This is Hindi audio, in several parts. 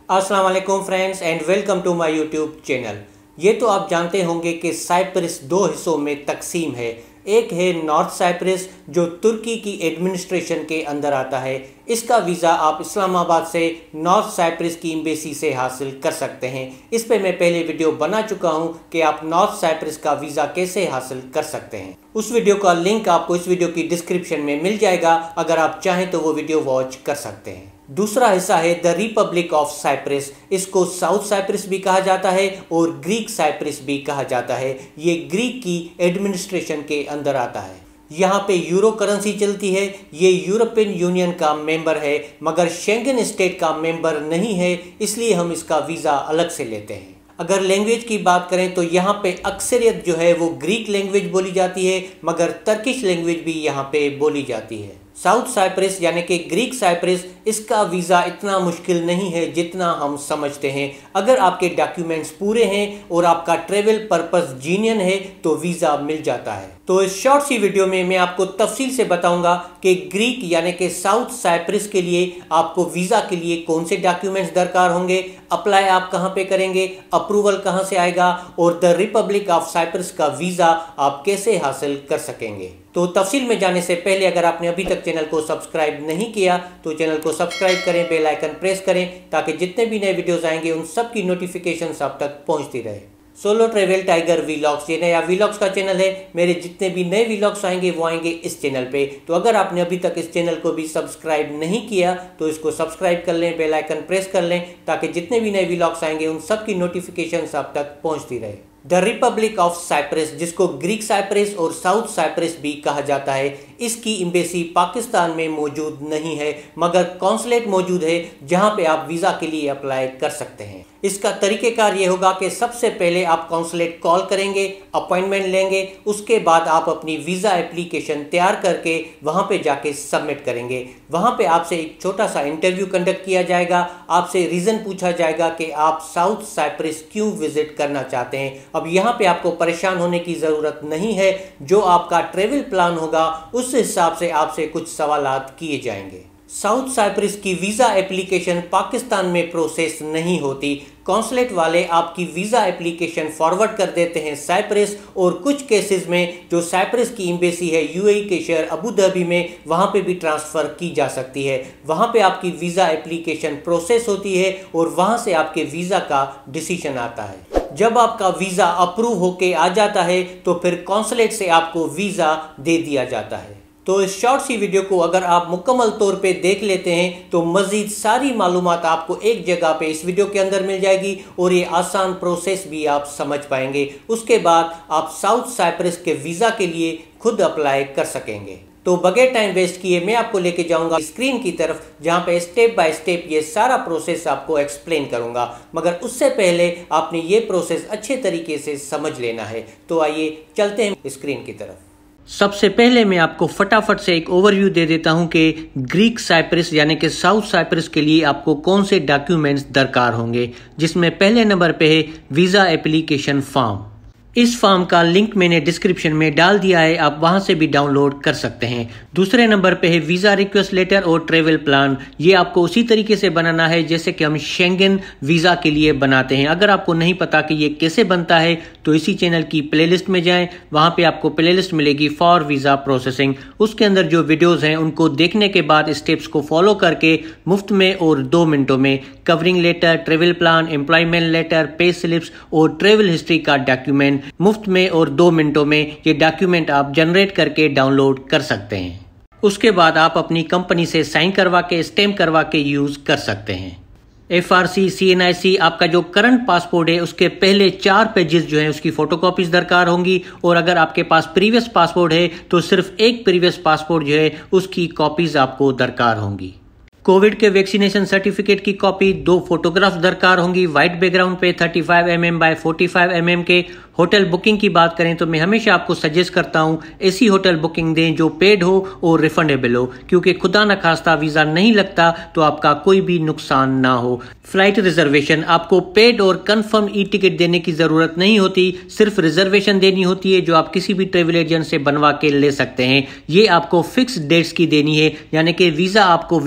अस्सलाम वालेकुम friends and welcome to my YouTube channel. ये तो आप जानते होंगे कि साइप्रस दो हिस्सों में तकसीम है। एक है नॉर्थ साइप्रस जो तुर्की की एडमिनिस्ट्रेशन के अंदर आता है। इसका वीज़ा आप इस्लामाबाद से नॉर्थ साइप्रस की एम्बेसी से हासिल कर सकते हैं। इस पे मैं पहले वीडियो बना चुका हूं कि आप नॉर्थ साइप्रस का वीज़ा कैसे हासिल कर सकते हैं। उस वीडियो का लिंक आपको इस वीडियो की डिस्क्रिप्शन में मिल जाएगा, अगर आप चाहें तो वो वीडियो वॉच कर सकते हैं। दूसरा हिस्सा है द रिपब्लिक ऑफ साइप्रस। इसको साउथ साइप्रस भी कहा जाता है और ग्रीक साइप्रस भी कहा जाता है। ये ग्रीक की एडमिनिस्ट्रेशन के अंदर आता है। यहाँ पे यूरो करेंसी चलती है। ये यूरोपियन यूनियन का मेंबर है मगर शेंगन स्टेट का मेंबर नहीं है, इसलिए हम इसका वीज़ा अलग से लेते हैं। अगर लैंग्वेज की बात करें तो यहाँ पे अक्सरियत जो है वो ग्रीक लैंग्वेज बोली जाती है, मगर टर्किश लैंग्वेज भी यहाँ पे बोली जाती है। साउथ साइप्रस यानी कि ग्रीक साइप्रस, इसका वीज़ा इतना मुश्किल नहीं है जितना हम समझते हैं। अगर आपके डॉक्यूमेंट्स पूरे हैं और आपका ट्रेवल पर्पस जीनियन है तो वीज़ा मिल जाता है। तो इस शॉर्ट सी वीडियो में मैं आपको तफसील से बताऊंगा कि ग्रीक यानी कि साउथ साइप्रस के लिए आपको वीज़ा के लिए कौन से डॉक्यूमेंट्स दरकार होंगे, अप्लाई आप कहां पे करेंगे, अप्रूवल कहां से आएगा और द रिपब्लिक ऑफ साइप्रस का वीज़ा आप कैसे हासिल कर सकेंगे। तो तफसील में जाने से पहले अगर आपने अभी तक चैनल को सब्सक्राइब नहीं किया तो चैनल को सब्सक्राइब करें, बेल आइकन प्रेस करें ताकि जितने भी नए वीडियोस आएंगे उन सब की नोटिफिकेशंस आप तक पहुंचती रहे। सोलो ट्रेवल टाइगर वीलॉग्स, ये नया वीलॉग्स का चैनल है। मेरे जितने भी नए वीलॉग्स आएंगे वो आएंगे इस चैनल पे। तो अगर आपने अभी तक इस चैनल को भी सब्सक्राइब नहीं किया तो इसको सब्सक्राइब कर लें, बेल आइकन प्रेस कर लें ताकि जितने भी नए वीलॉग्स आएंगे उन सब की नोटिफिकेशंस आप तक पहुंचती रहे। द रिपब्लिक ऑफ साइप्रस, जिसको ग्रीक साइप्रस और साउथ साइप्रस भी कहा जाता है, इसकी एम्बेसी पाकिस्तान में मौजूद नहीं है मगर कॉन्सुलेट मौजूद है जहां पे आप वीज़ा के लिए अप्लाई कर सकते हैं। इसका तरीक़ेकार ये होगा कि सबसे पहले आप कॉन्सुलेट कॉल करेंगे, अपॉइंटमेंट लेंगे, उसके बाद आप अपनी वीज़ा एप्लीकेशन तैयार करके वहां पे जाके सबमिट करेंगे। वहां पे आपसे एक छोटा सा इंटरव्यू कंडक्ट किया जाएगा, आपसे रीज़न पूछा जाएगा कि आप साउथ साइप्रस क्यों विजिट करना चाहते हैं। अब यहाँ पे आपको परेशान होने की ज़रूरत नहीं है, जो आपका ट्रेवल प्लान होगा उस हिसाब से आपसे कुछ सवालात किए जाएंगे। साउथ साइप्रस की वीज़ा एप्लीकेशन पाकिस्तान में प्रोसेस नहीं होती। कॉन्सुलेट वाले आपकी वीज़ा एप्लीकेशन फॉरवर्ड कर देते हैं साइप्रस, और कुछ केसेस में जो साइप्रस की एम्बेसी है यूएई के शहर अबू धाबी में, वहाँ पे भी ट्रांसफ़र की जा सकती है। वहाँ पे आपकी वीज़ा एप्लीकेशन प्रोसेस होती है और वहाँ से आपके वीज़ा का डिसीजन आता है। जब आपका वीज़ा अप्रूव होके आ जाता है तो फिर कॉन्सुलेट से आपको वीज़ा दे दिया जाता है। तो इस शॉर्ट सी वीडियो को अगर आप मुकम्मल तौर पे देख लेते हैं तो मज़ीद सारी मालूमात आपको एक जगह पे इस वीडियो के अंदर मिल जाएगी और ये आसान प्रोसेस भी आप समझ पाएंगे। उसके बाद आप साउथ साइप्रस के वीज़ा के लिए खुद अप्लाई कर सकेंगे। तो बगैर टाइम वेस्ट किए मैं आपको लेके जाऊंगा स्क्रीन की तरफ, जहां पे स्टेप बाय स्टेप ये सारा प्रोसेस आपको एक्सप्लेन करूंगा, मगर उससे पहले आपने ये प्रोसेस अच्छे तरीके से समझ लेना है। तो आइए चलते हैं स्क्रीन की तरफ। सबसे पहले मैं आपको फटाफट से एक ओवरव्यू दे देता हूं कि ग्रीक साइप्रस यानी कि साउथ साइप्रस के लिए आपको कौन से डॉक्यूमेंट्स दरकार होंगे, जिसमें पहले नंबर पे है वीज़ा एप्लीकेशन फॉर्म। इस फॉर्म का लिंक मैंने डिस्क्रिप्शन में डाल दिया है, आप वहां से भी डाउनलोड कर सकते हैं। दूसरे नंबर पे है वीज़ा रिक्वेस्ट लेटर और ट्रेवल प्लान। ये आपको उसी तरीके से बनाना है जैसे कि हम शेंगन वीज़ा के लिए बनाते हैं। अगर आपको नहीं पता कि ये कैसे बनता है तो इसी चैनल की प्लेलिस्ट में जाएं, वहां पे आपको प्लेलिस्ट मिलेगी फॉर वीज़ा प्रोसेसिंग। उसके अंदर जो वीडियोज़ हैं उनको देखने के बाद स्टेप्स को फॉलो करके मुफ्त में और 2 मिनटों में covering letter, travel plan, employment letter, pay slips और ट्रेवल हिस्ट्री का डॉक्यूमेंट मुफ्त में और 2 मिनटों में ये डॉक्यूमेंट आप जनरेट करके डाउनलोड कर सकते हैं। उसके बाद आप अपनी कंपनी से साइन करवा के, स्टैम्प करवा के यूज़ कर सकते हैं। FRC, CNIC, आपका जो करंट पासपोर्ट है उसके पहले 4 पेजेस जो है उसकी फोटोकॉपीज दरकार होंगी, और अगर आपके पास प्रीवियस पासपोर्ट है तो सिर्फ एक प्रीवियस पासपोर्ट जो है उसकी कॉपीज आपको दरकार होंगी। कोविड के वैक्सीनेशन सर्टिफिकेट की कॉपी, 2 फोटोग्राफ्स दरकार होंगी व्हाइट बैकग्राउंड पे 35 mm बाय 45 mm के। होटल बुकिंग की बात करें तो मैं हमेशा आपको सजेस्ट करता हूं ऐसी होटल बुकिंग दें जो पेड हो और रिफंडेबल हो, क्योंकि खुदा न खास्ता वीज़ा नहीं लगता तो आपका कोई भी नुकसान ना हो। फ्लाइट रिजर्वेशन, आपको पेड और कंफर्म ई टिकट देने की ज़रूरत नहीं होती, सिर्फ रिजर्वेशन देनी होती है जो आप किसी भी ट्रेवल एजेंट से बनवा के ले सकते हैं। ये आपको फिक्स डेट्स की देनी है, यानी कि वीज़ा आपको वैसे ही मिलता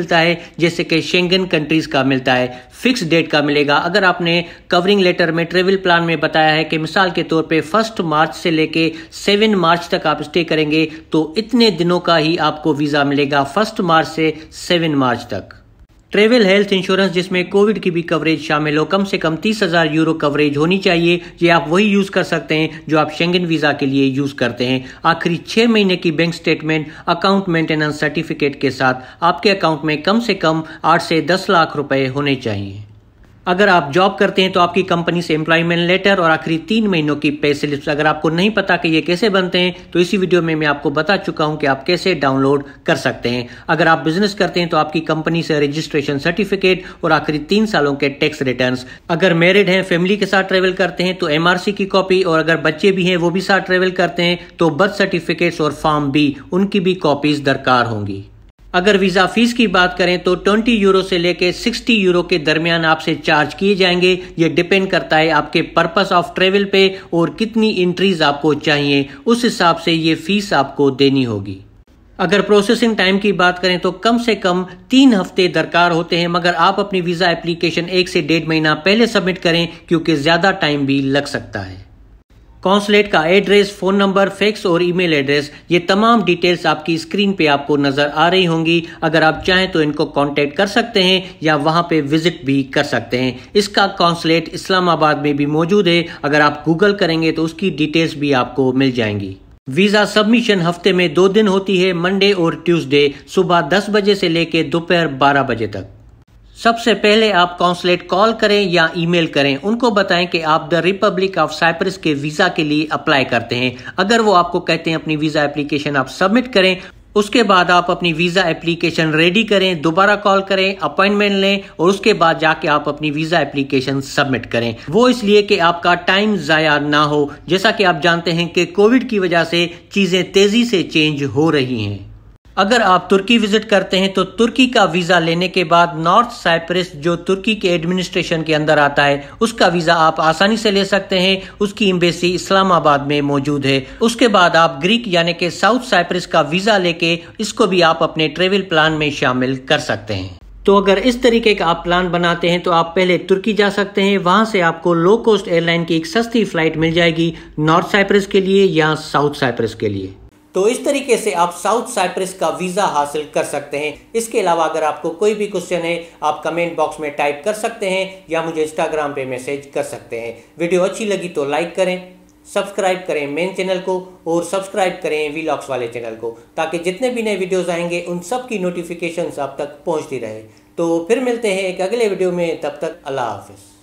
मिलता है जैसे कि शेंगन कंट्रीज का मिलता है, फिक्स डेट का मिलेगा। अगर आपने कवरिंग लेटर में ट्रेवल प्लान में बताया है कि मिसाल के तौर पे 1 मार्च से लेके 7 मार्च तक आप स्टे करेंगे तो इतने दिनों का ही आपको वीज़ा मिलेगा 1 मार्च से 7 मार्च तक। ट्रेवल हेल्थ इंश्योरेंस जिसमें कोविड की भी कवरेज शामिल हो, कम से कम 30,000 यूरो कवरेज होनी चाहिए। ये आप वही यूज कर सकते हैं जो आप शेंगन वीजा के लिए यूज करते हैं। आखिरी 6 महीने की bank statement, account maintenance certificate के साथ आपके अकाउंट में कम से कम 8 से 10 लाख रुपए होने चाहिए। अगर आप जॉब करते हैं तो आपकी कंपनी से एम्प्लॉयमेंट लेटर और आखिरी 3 महीनों की पे स्लिप्स। अगर आपको नहीं पता कि ये कैसे बनते हैं तो इसी वीडियो में मैं आपको बता चुका हूं कि आप कैसे डाउनलोड कर सकते हैं। अगर आप बिजनेस करते हैं तो आपकी कंपनी से रजिस्ट्रेशन सर्टिफिकेट और आखिरी 3 सालों के टैक्स रिटर्न्स। अगर मैरिड हैं, फैमिली के साथ ट्रेवल करते हैं तो MRC की कॉपी, और अगर बच्चे भी हैं वो भी साथ ट्रेवल करते हैं तो बर्थ सर्टिफिकेट्स और फॉर्म B उनकी भी कॉपीज दरकार होंगी। अगर वीजा फीस की बात करें तो 20 यूरो से लेकर 60 यूरो के दरमियान आपसे चार्ज किए जाएंगे। ये डिपेंड करता है आपके पर्पस ऑफ ट्रेवल पे और कितनी एंट्रीज आपको चाहिए, उस हिसाब से ये फीस आपको देनी होगी। अगर प्रोसेसिंग टाइम की बात करें तो कम से कम 3 हफ्ते दरकार होते हैं, मगर आप अपनी वीजा एप्लीकेशन 1 से 1.5 महीना पहले सबमिट करें क्योंकि ज्यादा टाइम भी लग सकता है। कॉन्सुलेट का एड्रेस, फोन नंबर, फैक्स और ईमेल एड्रेस, ये तमाम डिटेल्स आपकी स्क्रीन पे आपको नजर आ रही होंगी। अगर आप चाहें तो इनको कांटेक्ट कर सकते हैं या वहां पे विजिट भी कर सकते हैं। इसका कॉन्सुलेट इस्लामाबाद में भी मौजूद है। अगर आप गूगल करेंगे तो उसकी डिटेल्स भी आपको मिल जाएंगी। वीजा सबमिशन हफ्ते में 2 दिन होती है, मंडे और ट्यूसडे, सुबह 10 बजे से लेकर दोपहर 12 बजे तक। सबसे पहले आप कॉन्सुलेट कॉल करें या ईमेल करें, उनको बताएं कि आप द रिपब्लिक ऑफ साइप्रस के वीजा के लिए अप्लाई करते हैं। अगर वो आपको कहते हैं अपनी वीजा एप्लीकेशन आप सबमिट करें, उसके बाद आप अपनी वीजा एप्लीकेशन रेडी करें, दोबारा कॉल करें, अपॉइंटमेंट लें और उसके बाद जाके आप अपनी वीजा एप्लीकेशन सबमिट करें। वो इसलिए कि आपका टाइम जाया ना हो। जैसा कि आप जानते हैं कि कोविड की वजह से चीजें तेजी से चेंज हो रही हैं। अगर आप तुर्की विजिट करते हैं तो तुर्की का वीजा लेने के बाद नॉर्थ साइप्रस जो तुर्की के एडमिनिस्ट्रेशन के अंदर आता है उसका वीजा आप आसानी से ले सकते हैं। उसकी एम्बेसी इस्लामाबाद में मौजूद है। उसके बाद आप ग्रीक यानी कि साउथ साइप्रस का वीजा लेके इसको भी आप अपने ट्रेवल प्लान में शामिल कर सकते हैं। तो अगर इस तरीके का आप प्लान बनाते हैं तो आप पहले तुर्की जा सकते हैं। वहां से आपको लो कॉस्ट एयरलाइन की एक सस्ती फ्लाइट मिल जाएगी नॉर्थ साइप्रस के लिए या साउथ साइप्रस के लिए। तो इस तरीके से आप साउथ साइप्रस का वीजा हासिल कर सकते हैं। इसके अलावा अगर आपको कोई भी क्वेश्चन है आप कमेंट बॉक्स में टाइप कर सकते हैं या मुझे इंस्टाग्राम पे मैसेज कर सकते हैं। वीडियो अच्छी लगी तो लाइक करें, सब्सक्राइब करें मेन चैनल को और सब्सक्राइब करें वीलॉग्स वाले चैनल को, ताकि जितने भी नए वीडियोस आएंगे उन सब की नोटिफिकेशंस आप तक पहुंचती रहे। तो फिर मिलते हैं एक अगले वीडियो में, तब तक अल्लाह हाफिज़।